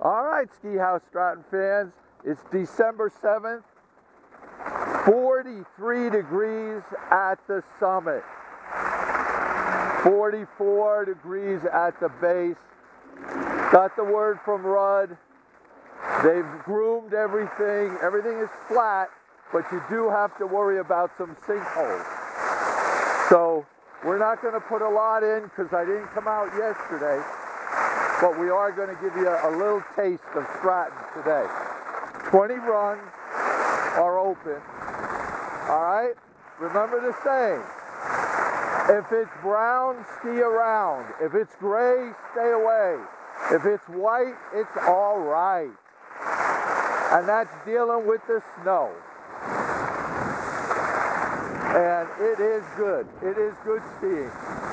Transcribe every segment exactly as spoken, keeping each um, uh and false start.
All right, Ski Haus Stratton fans, it's December seventh, forty-three degrees at the summit, forty-four degrees at the base. Got the word from Rudd. They've groomed everything. Everything is flat, but you do have to worry about some sinkholes. So we're not going to put a lot in because I didn't come out yesterday, but we are going to give you a, a little taste of Stratton today. twenty runs are open. All right? Remember the saying. If it's brown, ski around. If it's gray, stay away. If it's white, it's all right. And that's dealing with the snow. And it is good. It is good skiing.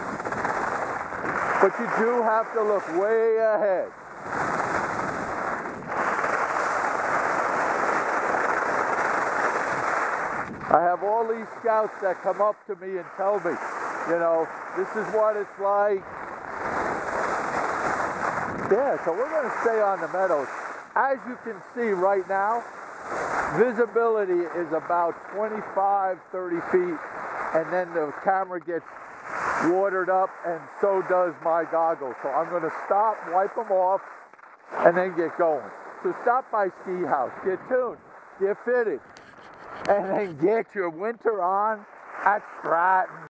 But you do have to look way ahead. I have all these scouts that come up to me and tell me, you know, this is what it's like. Yeah, so we're going to stay on the meadows. As you can see right now, visibility is about twenty-five, thirty feet, and then the camera gets watered up, and so does my goggles. So I'm going to stop, wipe them off, and then get going. So stop by Ski Haus, get tuned, get fitted, and then get your winter on at Stratton.